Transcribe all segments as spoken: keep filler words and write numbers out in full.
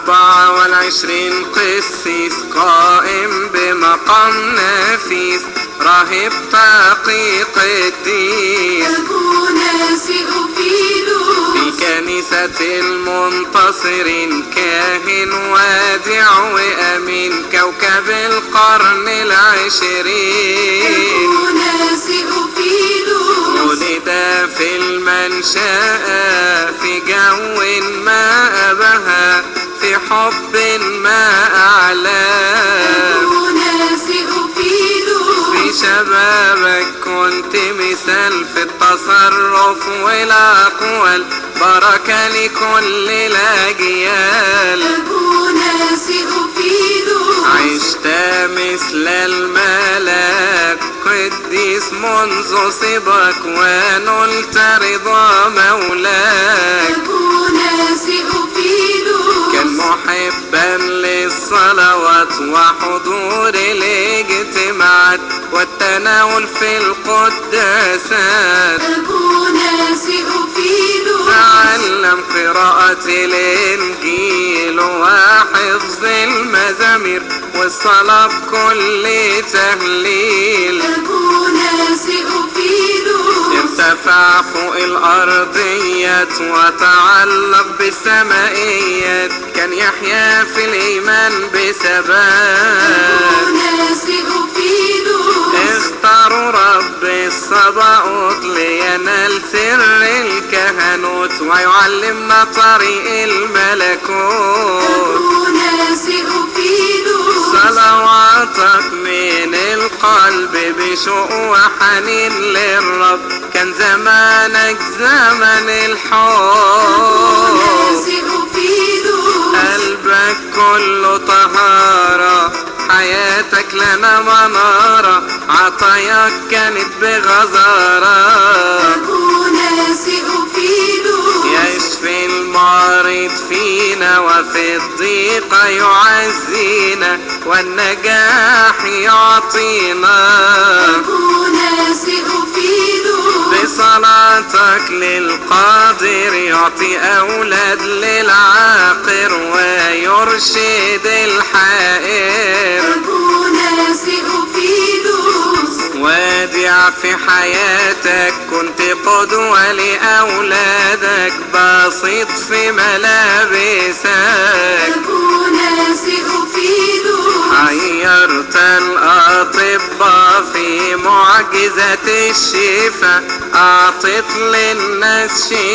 أربعة والعشرين قسيس قائم بمقام نفيس، راهب تقي قديس، أبونا سيوفيلوس في كنيسة المنتصرين كاهن وادع وأمين، كوكب القرن العشرين. أبونا سيوفيلوس ولد في المنشأة في جو ما أبهى، في حب ما أعلاه. أبونا سيوفيلوس في شبابك كنت مثال في التصرف والأقوال، بركة لكل الأجيال. أبونا سيوفيلوس عشت مثل الملاك قديس منذ صباك، ونلت رضا مولاك. أبونا سيوفيلوس كان محبا للصلوات وحضور الاجتماعات والتناول في القداسات. أبونا سيوفيلوس تعلم قراءة الإنجيل وحفظ المزامير والصلاة بكل تهليل. أبونا سيوفيلوس ارتفع فوق الأرضيات وتعلق بالسمائيات، كان يحيا في الإيمان بثبات. أبونا سيوفيلوس اختاروا رب الصباؤوت لينال سر الكهنوت ويعلمنا طريق الملكوت. أبونا سيوفيلوس صلواتك من القلب بشوق وحنين للرب، كان زمانك زمن الحب. أبونا سيوفيلوس قلبك كله طهارة، حياتك لنا منارة، عطاياك كانت بغزارة. أبونا سيوفيلوس يشفي المريض فينا وفي الضيقة يعزينا، والنجاح يعطينا. أبونا سيوفيلوس بصلاتك للقادر يعطي أولاد للعاقر ويرشد الحائر. أبونا سيوفيلوس وادع في حياتك كنت قدوة لأولادك، بسيط في ملابسك. أبونا سيوفيلوس حيرت الأطباء في معجزة الشفاء، أعطت للناس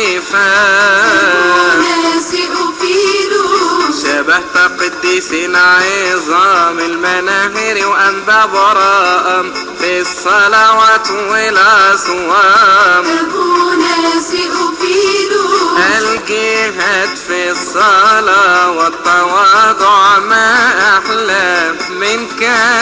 شفاء. أبونا سيوفيلوس شبهت قديس عظام المناهر وأنبا براء في الصلوات والأصوام. أبونا سيوفيلوس الجهاد في الصلاة والتواضع ما أحلى، منك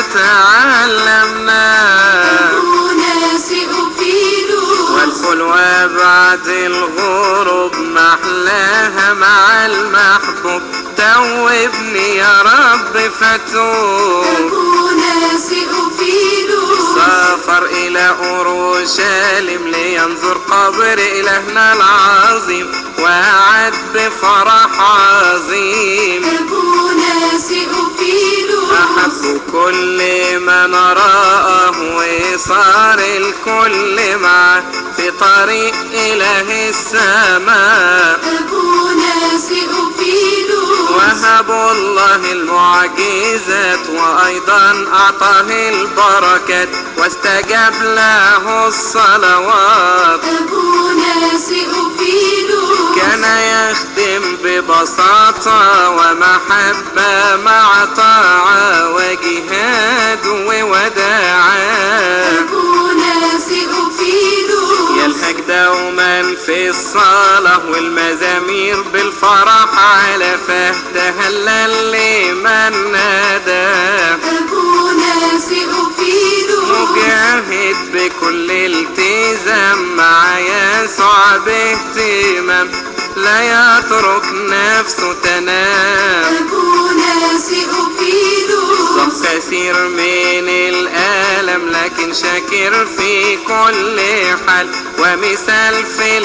تعلمنا. أبونا سيوفيلوس والخلوة بعد الغروب محلاها مع المحبوب، توبني يا رب فتوب. أبونا سيوفيلوس سافر إلى أورشليم لينظر قبر إلهنا العظيم، وعد بفرح عظيم. أبونا سيوفيلوس أحب كل من رآه وصار الكل معه في طريق إله السماء. أبونا سيوفيلوس وهبوا الله المعجزات وأيضا أعطاه البركات، واستجاب له الصلوات. أبونا سيوفيلوس كان يخدم ببساطة ومحبة مع طاعة وجهاد ووداعة. أبونا سيوفيلوس يلهج دوما في الصلاة والمزامير بالفرح على فاه، تهلل لمن ناداه. أبونا سيوفيلوس مجاهد بكل التزام مع يسوع باهتمام، لا يترك نفسه تنام. أبونا سيوفيلوس ضاق كثير من الآلام لكن لكن شاكر في كل حال ومثال في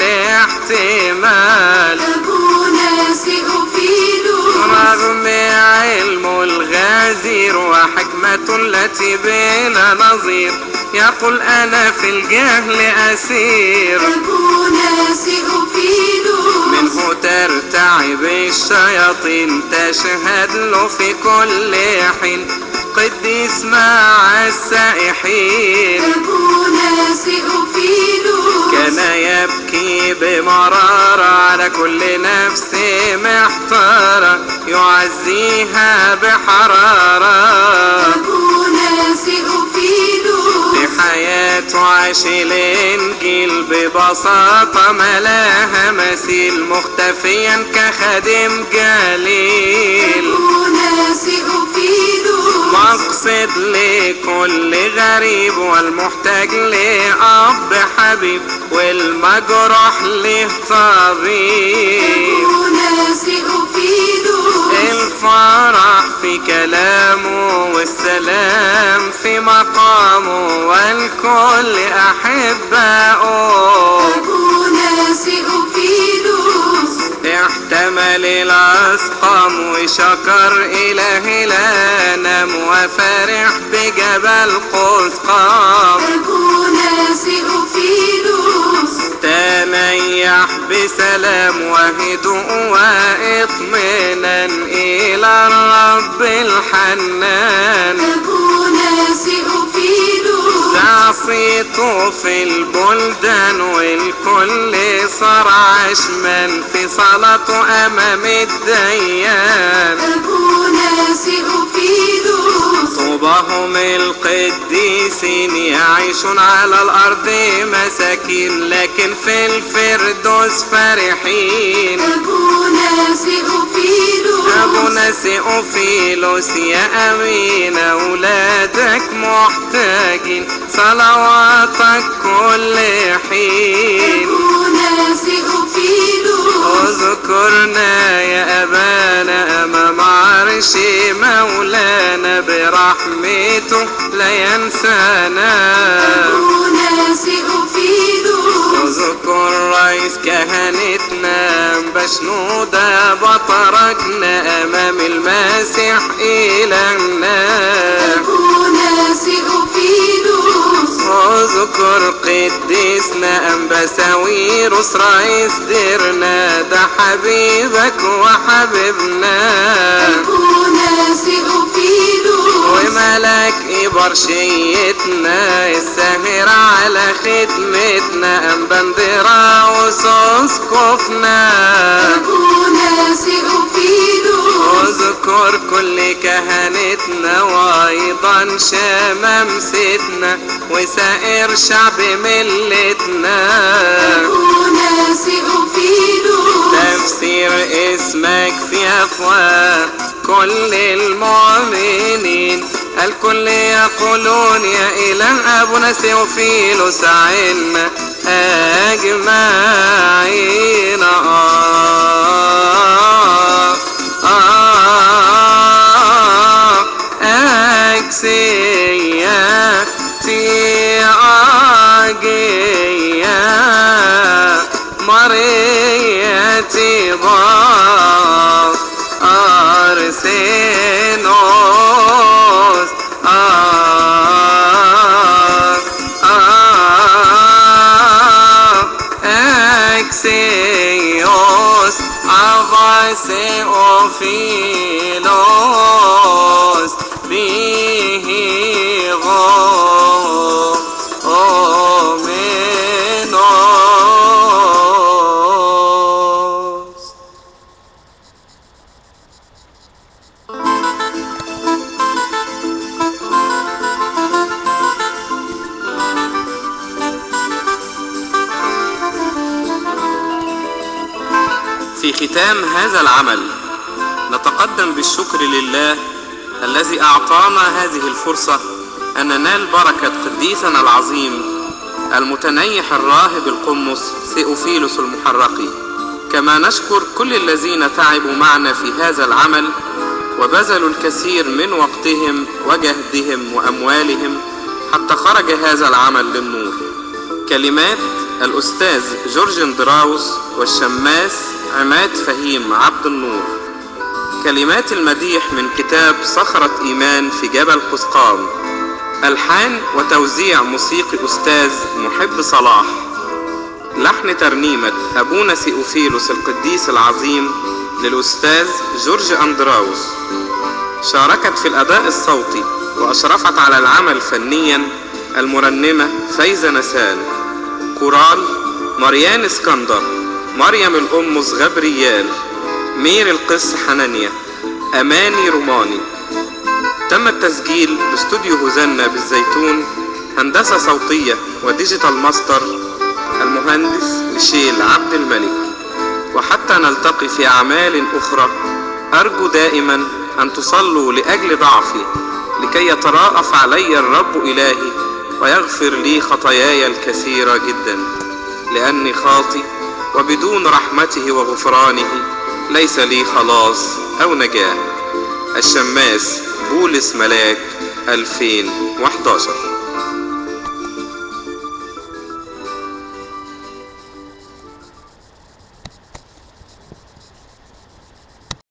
الاحتمال. أبونا سيوفيلوس رغم علمه الغزير وحكمته التي بلا نظير يقول أنا في الجهل أسير. أبونا سيوفيلوس منه ترتعب الشياطين تشهد له في كل حين قديس مع السائحين. أبونا سيوفيلوس كان يبكي بمرارة على كل نفس محتارة يعزيها بحرارة. أبونا سيوفيلوس في حياته عاش الإنجيل ببساطة ملاها مثيل مختفيا كخادم جليل. أبونا سيوفيلوس مقصد لكل غريب والمحتاج لأب حبيب والمجروح له طبيب. أبونا سيوفيلوس الفرح في كلامه والسلام في مقامه والكل أحبائه. أبونا سيوفيلوس احتمل الأسقام وشكر إله لا نام وفرح بجبل قسقام. أبونا سيوفيلوس تنيح بسلام وهدوء واطمئنان إلى الرب الحنان. أبونا سيوفيلوس صيته في البلدان والكل صار عشمان في صلاته أمام الديان. أبونا سيوفيلوس طوباهم القديسين يعيشون على الأرض مساكين لكن في الفردوس فرحين. أبونا سيوفيلوس أبونا سيوفيلوس يا أمين أولادك محتاجين صلواتك كل حين. أبونا سيوفيلوس اذكرنا يا أبانا أمام عرش مولانا برحمته لا ينسانا. أبونا سيوفيلوس اذكر رئيس كهنتنا بشنودة بطركنا أمام المسيح إلهنا. أبونا سيوفيلوس اذكر قديسنا أنبساويروس رئيس ديرنا ده حبيبك وحبيبنا. أبونا سيوفيلوس وملك إبرشيتنا الساهر على خدمتنا أنبندراوس أسقفنا. أبونا سيوفيلوس اذكر كل كهنتنا وأيضا شمامستنا وسائر شعب ملتنا. أبونا سيوفيلوس تفسير اسمك في أفواه كل المؤمنين الكل يقولون يا إله أبونا سيوفيلوس عنا أجمعين. آه آه أكسيا تياجيا مريتي ضاف أرسينوس آه آه أكسيوس عباسيوفيلوس به غومينوس. في ختام هذا العمل نتقدم بالشكر لله الذي أعطانا هذه الفرصة أن ننال بركة قديسنا العظيم المتنيح الراهب القمص سيوفيلوس المحرقي. كما نشكر كل الذين تعبوا معنا في هذا العمل وبذلوا الكثير من وقتهم وجهدهم وأموالهم حتى خرج هذا العمل للنور. كلمات الأستاذ جورج اندراوس والشماس عماد فهيم عبد النور. كلمات المديح من كتاب صخرة إيمان في جبل قسقام. ألحان وتوزيع موسيقي أستاذ محب صلاح. لحن ترنيمة أبونا سيوفيلوس القديس العظيم للأستاذ جورج اندراوس. شاركت في الأداء الصوتي وأشرفت على العمل فنيا المرنمة فايزة نسال. كورال مريان اسكندر، مريم الأمس غبريال، مير القس حنانيا، أماني روماني. تم التسجيل باستوديو هوزنا بالزيتون، هندسة صوتية وديجيتال ماستر المهندس ميشيل عبد الملك. وحتى نلتقي في أعمال أخرى، أرجو دائما أن تصلوا لأجل ضعفي لكي يتراءف علي الرب إلهي ويغفر لي خطاياي الكثيرة جدا، لأني خاطي وبدون رحمته وغفرانه ليس لي خلاص أو نجاة. الشماس بولس ملاك ألفين وإحدى عشر.